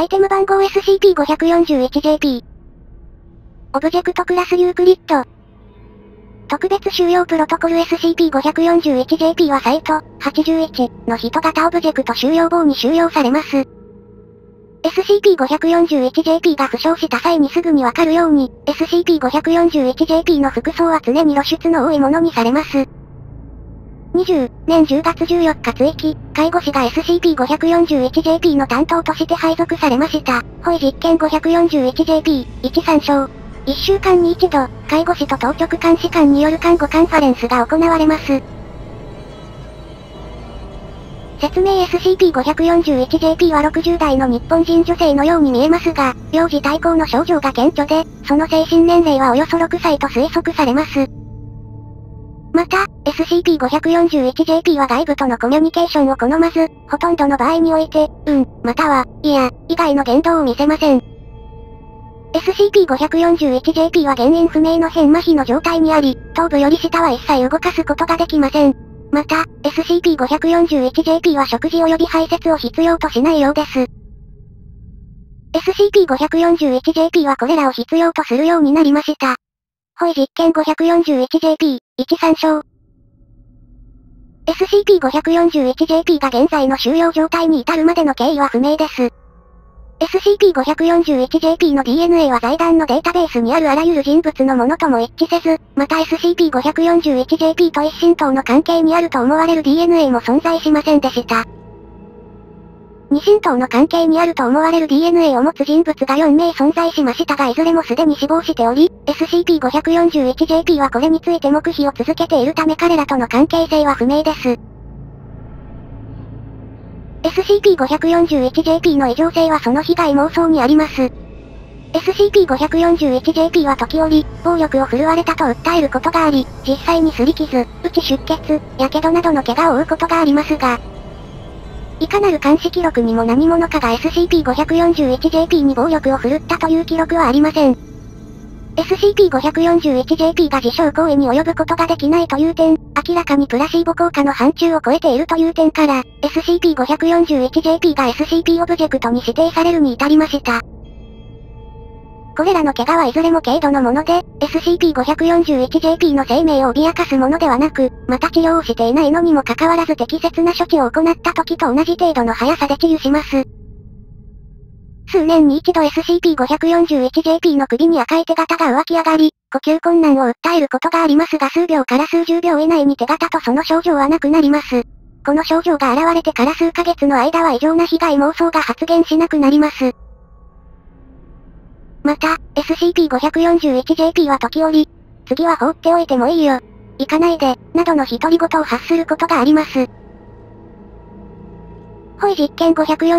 アイテム番号 SCP-541JP。オブジェクトクラスユークリッド。特別収容プロトコル SCP-541JP はサイト81の人型オブジェクト収容棒に収容されます。SCP-541JP が負傷した際にすぐにわかるように、SCP-541JP の服装は常に露出の多いものにされます。20年10月14日追記、介護士が SCP-541JP の担当として配属されました。ホイ実験 541JP、1参照。1週間に1度、介護士と当直監視官による看護カンファレンスが行われます。説明 SCP-541JP は60代の日本人女性のように見えますが、幼児対抗の症状が顕著で、その精神年齢はおよそ6歳と推測されます。また、SCP-541JP は外部とのコミュニケーションを好まず、ほとんどの場合において、または、いや、以外の言動を見せません。SCP-541JP は原因不明の変麻痺の状態にあり、頭部より下は一切動かすことができません。また、SCP-541JP は食事及び排泄を必要としないようです。SCP-541JP はこれらを必要とするようになりました。ホイ実験 541JP、1参照。SCP-541JP が現在の収容状態に至るまでの経緯は不明です。SCP-541JP の DNA は財団のデータベースにあるあらゆる人物のものとも一致せず、また SCP-541JP と一親等の関係にあると思われる DNA も存在しませんでした。二親等の関係にあると思われる DNA を持つ人物が4名存在しましたがいずれもすでに死亡しており、SCP-541JP はこれについて黙秘を続けているため彼らとの関係性は不明です。SCP-541JP の異常性はその被害妄想にあります。SCP-541JP は時折、暴力を振るわれたと訴えることがあり、実際に擦り傷、内出血、火傷などの怪我を負うことがありますが、いかなる監視記録にも何者かが SCP-541JP に暴力を振るったという記録はありません。SCP-541JP が自傷行為に及ぶことができないという点、明らかにプラシーボ効果の範疇を超えているという点から、SCP-541JP が SCP オブジェクトに指定されるに至りました。これらの怪我はいずれも軽度のもので、SCP-541JP の生命を脅かすものではなく、また治療をしていないのにもかかわらず適切な処置を行った時と同じ程度の速さで治癒します。数年に一度 SCP-541JP の首に赤い手形が浮き上がり、呼吸困難を訴えることがありますが数秒から数十秒以内に手形とその症状はなくなります。この症状が現れてから数ヶ月の間は異常な被害妄想が発現しなくなります。また、SCP-541JP は時折、次は放っておいてもいいよ。行かないで、などの独り言を発することがあります。ホイ実験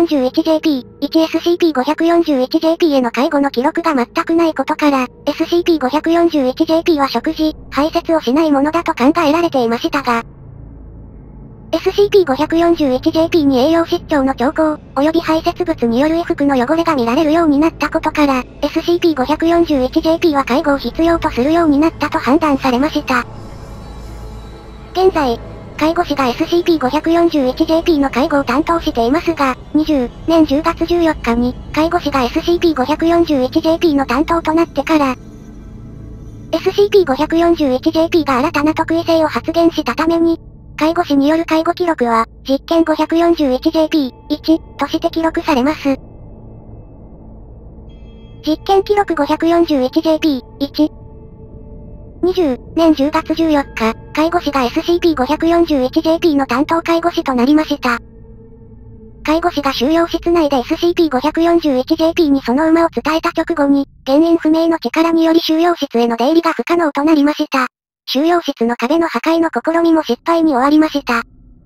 541JP、1SCP-541JP への介護の記録が全くないことから、SCP-541JP は食事、排泄をしないものだと考えられていましたが、SCP-541JP に栄養失調の兆候、及び排泄物による衣服の汚れが見られるようになったことから、SCP-541JP は介護を必要とするようになったと判断されました。現在、介護士が SCP-541JP の介護を担当していますが、20年10月14日に、介護士が SCP-541JP の担当となってから、SCP-541JP が新たな特異性を発現したために、介護士による介護記録は、実験 541JP-1 として記録されます。実験記録 541JP-1 20年10月14日、介護士が SCP-541JP の担当介護士となりました。介護士が収容室内で SCP-541JP にその馬を伝えた直後に、原因不明の力により収容室への出入りが不可能となりました。収容室の壁の破壊の試みも失敗に終わりました。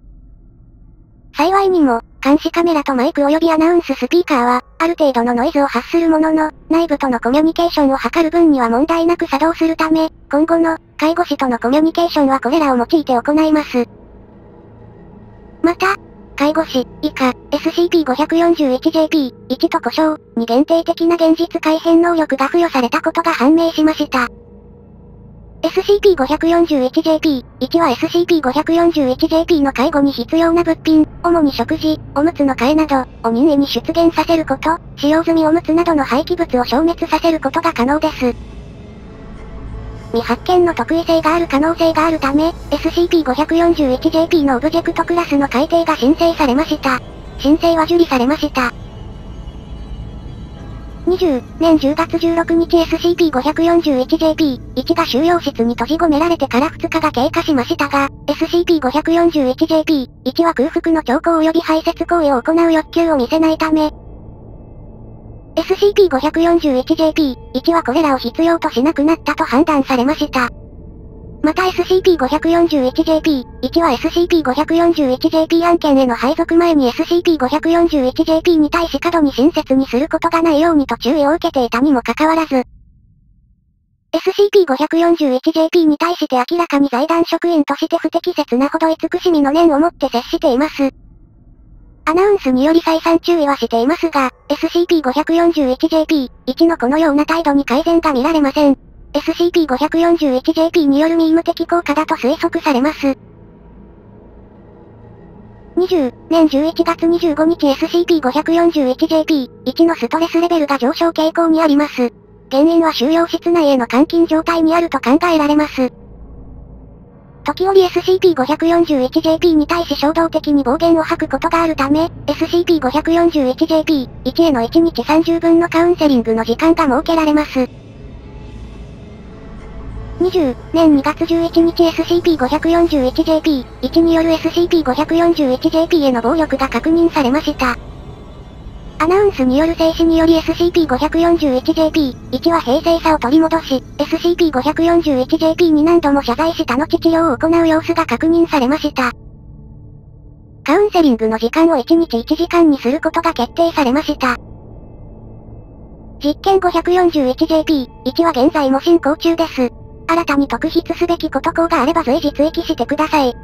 幸いにも、監視カメラとマイク及びアナウンススピーカーは、ある程度のノイズを発するものの、内部とのコミュニケーションを図る分には問題なく作動するため、今後の、介護士とのコミュニケーションはこれらを用いて行います。また、介護士、以下、SCP-541JP-1 と呼称に限定的な現実改変能力が付与されたことが判明しました。 SCP-541JP、1は SCP-541JP の介護に必要な物品、主に食事、おむつの替えなど、を任意に出現させること、使用済みおむつなどの廃棄物を消滅させることが可能です。未発見の特異性がある可能性があるため、SCP-541JP のオブジェクトクラスの改定が申請されました。申請は受理されました。20年10月16日 SCP-541JP、1が収容室に閉じ込められてから2日が経過しましたが、SCP-541JP、1は空腹の兆候及び排泄行為を行う欲求を見せないため、SCP-541JP、1はこれらを必要としなくなったと判断されました。また SCP-541JP、1は SCP-541JP 案件への配属前に SCP-541JP に対し過度に親切にすることがないようにと注意を受けていたにもかかわらず、SCP-541JP に対して明らかに財団職員として不適切なほど慈しみの念をもって接しています。アナウンスにより再三注意はしていますが、SCP-541JP、1のこのような態度に改善が見られません。SCP-541JP によるミーム的効果だと推測されます。20年11月25日 SCP-541JP、1のストレスレベルが上昇傾向にあります。原因は収容室内への監禁状態にあると考えられます。時折 SCP-541JP に対し衝動的に暴言を吐くことがあるため、SCP-541JP、1への1日30分のカウンセリングの時間が設けられます。20年2月11日 SCP-541JP、1による SCP-541JP への暴力が確認されました。アナウンスによる静止により SCP-541JP、1は平静さを取り戻し、SCP-541JP に何度も謝罪した後治療を行う様子が確認されました。カウンセリングの時間を1日1時間にすることが決定されました。実験 541JP、1は現在も進行中です。新たに特筆すべきことがあれば随時追記してください。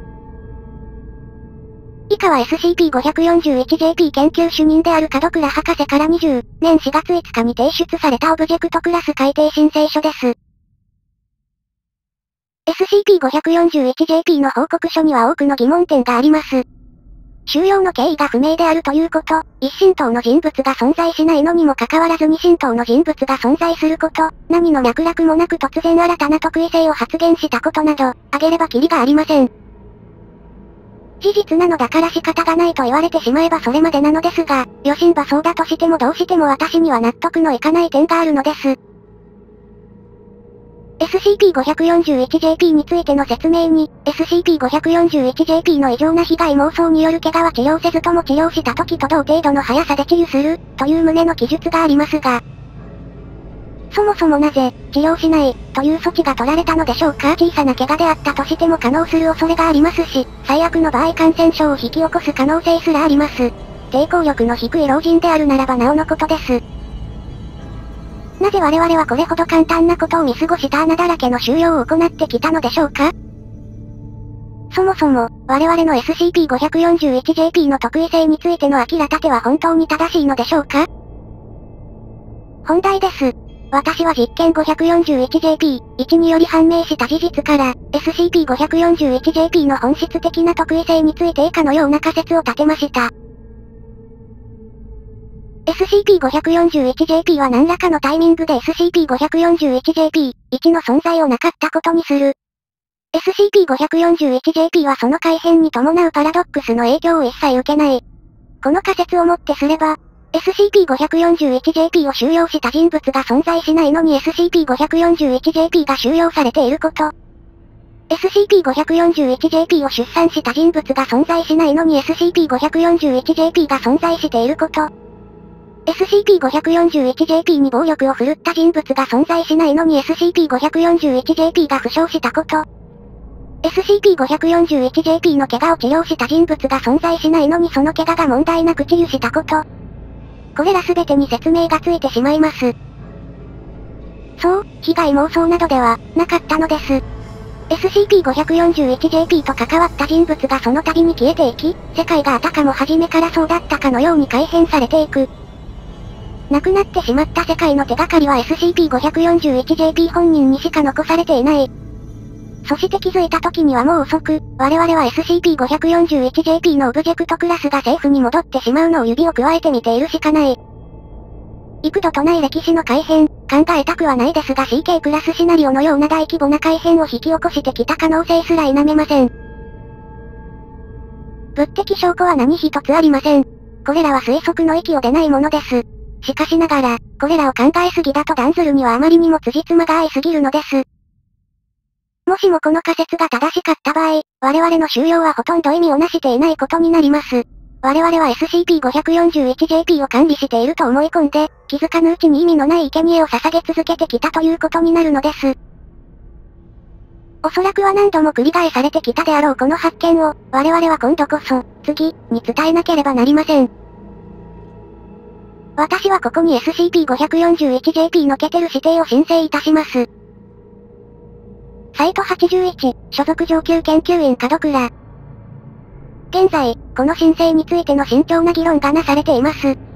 以下は SCP-541JP 研究主任である門倉博士から20年4月5日に提出されたオブジェクトクラス改定申請書です。SCP-541JP の報告書には多くの疑問点があります。収容の経緯が不明であるということ、一神等の人物が存在しないのにもかかわらず二神等の人物が存在すること、何の脈絡もなく突然新たな特異性を発言したことなど、挙げればキリがありません。事実なのだから仕方がないと言われてしまえばそれまでなのですが、余震はそうだとしてもどうしても私には納得のいかない点があるのです。SCP-541JP についての説明に、SCP-541JP の異常な被害妄想による怪我は治療せずとも治療した時と同程度の速さで治癒する、という旨の記述がありますが、そもそもなぜ、治療しない、という措置が取られたのでしょうか。小さな怪我であったとしても可能する恐れがありますし、最悪の場合感染症を引き起こす可能性すらあります。抵抗力の低い老人であるならばなおのことです。なぜ我々はこれほど簡単なことを見過ごした穴だらけの収容を行ってきたのでしょうか。そもそも、我々の SCP-541JP の特異性についての明ら立ては本当に正しいのでしょうか。本題です。私は実験 541JP1 により判明した事実から、SCP-541JP の本質的な特異性について以下のような仮説を立てました。SCP-541JP は何らかのタイミングで SCP-541JP1 の存在をなかったことにする。SCP-541JP はその改変に伴うパラドックスの影響を一切受けない。この仮説をもってすれば、SCP-541JP を収容した人物が存在しないのに SCP-541JP が収容されていること。SCP-541JP を出産した人物が存在しないのに SCP-541JP が存在していること。SCP-541JP に暴力を振るった人物が存在しないのに SCP-541JP が負傷したこと。SCP-541JP の怪我を治療した人物が存在しないのにその怪我が問題なく治癒したこと。これらすべてに説明がついてしまいます。そう、被害妄想などでは、なかったのです。SCP-541JP と関わった人物がその度に消えていき、世界があたかも初めからそうだったかのように改変されていく。亡くなってしまった世界の手がかりは SCP-541JP 本人にしか残されていない。 そして気づいた時にはもう遅く、我々は SCP-541JP のオブジェクトクラスが政府に戻ってしまうのを指を加えて見ているしかない。幾度とない歴史の改変、考えたくはないですが CK クラスシナリオのような大規模な改変を引き起こしてきた可能性すら否めません。物的証拠は何一つありません。これらは推測の域を出ないものです。しかしながら、これらを考えすぎだと断ずるにはあまりにも辻褄が合いすぎるのです。もしもこの仮説が正しかった場合、我々の収容はほとんど意味をなしていないことになります。我々は SCP-541JP を管理していると思い込んで、気づかぬうちに意味のない生贄を捧げ続けてきたということになるのです。おそらくは何度も繰り返されてきたであろうこの発見を、我々は今度こそ、次、に伝えなければなりません。私はここに SCP-541JP のケテル指定を申請いたします。サイト81、所属上級研究員門倉。現在、この申請についての慎重な議論がなされています。